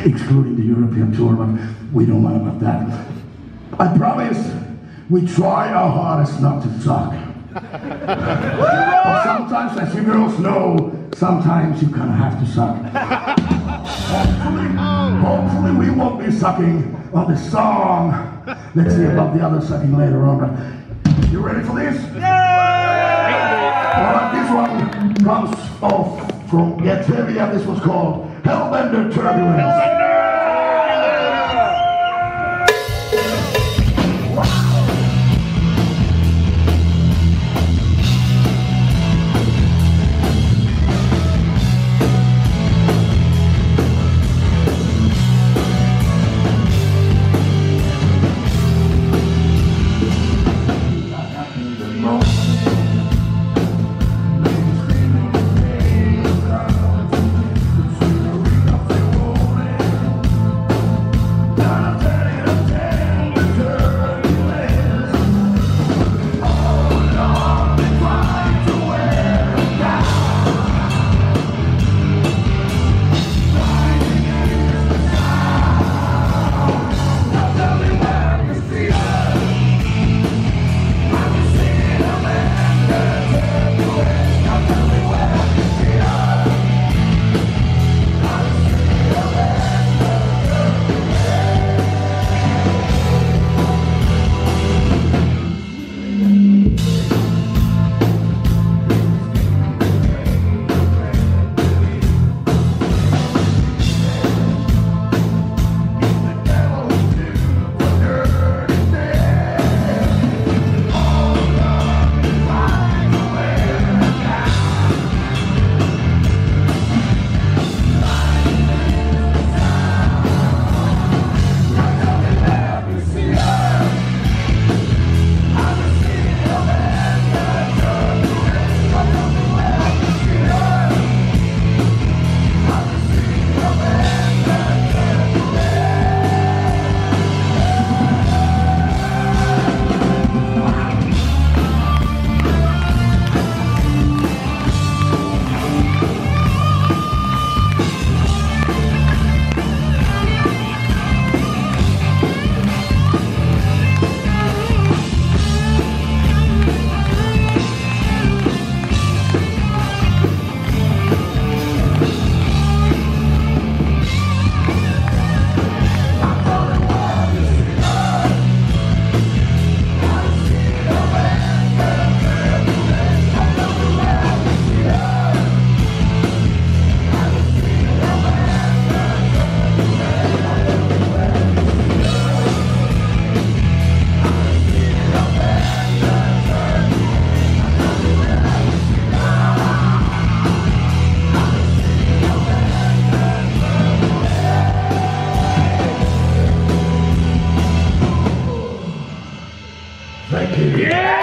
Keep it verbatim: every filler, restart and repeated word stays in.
excluding the European tour, but we don't mind about that. I promise we try our hardest not to suck. But sometimes, as you girls know, sometimes you kind of have to suck. Hopefully, hopefully we won't be sucking on the song. Let's see about the other sucking later on. But you ready for this? Alright, this one comes off from Get Heavy, and this was called Hellbender Turbulence. Thank you. Yeah!